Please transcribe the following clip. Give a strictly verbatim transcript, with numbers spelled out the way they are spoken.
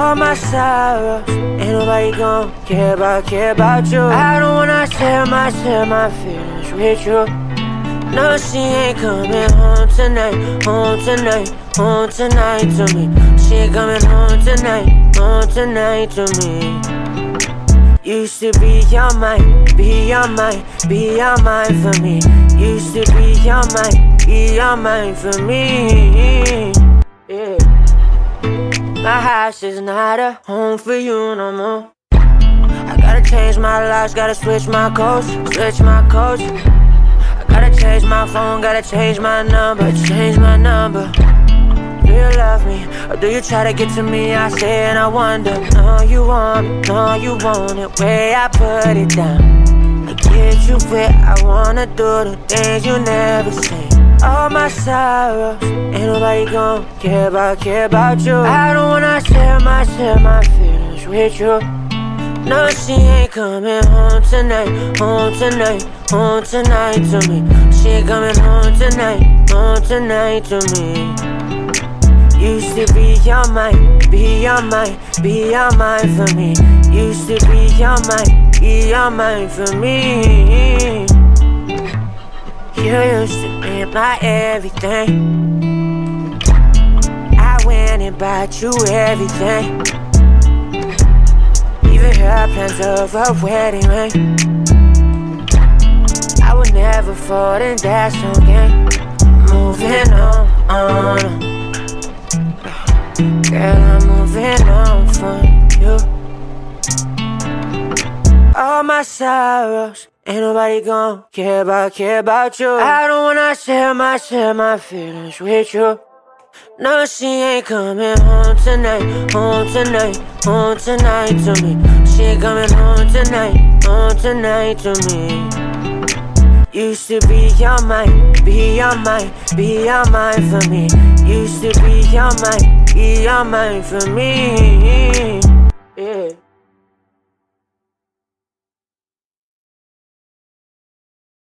all my sorrows. Ain't nobody gon' care about, care about you. I don't wanna share my, share my feelings with you. No, she ain't coming home tonight, home tonight, home tonight to me. She ain't coming home tonight, home tonight to me. Used to be your mind, be your mind, be your mind for me. Used to be your mind, be your mind for me. Yeah. My house is not a home for you no more. I gotta change my life, gotta switch my codes, switch my codes. I gotta change my phone, gotta change my number, change my number. Do you love me, or do you try to get to me? I say and I wonder. No, you want it, no, you want it. Way I put it down, I get you where I wanna do the things you never seen. All my sorrows, ain't nobody gon' care about, care about you. I don't wanna share my, share my feelings with you. No, she ain't coming home tonight, home tonight, home tonight to me. She ain't coming home tonight, home tonight to me. Used to be your mind, be your mind, be your mind for me. Used to be your mind, be your mind for me. You used to be my everything. I went and bought you everything. Even had plans of a wedding ring. I would never fall in that song again. Moving on, on. Girl, I'm moving on from you. All my sorrows, ain't nobody gon' care about, care about you. I don't wanna share my, share my feelings with you. No, she ain't coming home tonight, home tonight, home tonight to me. She ain't coming home tonight, home tonight to me. Used to be your mind, be your mind, be your mind for me. Used to be your mind, be your mind for me.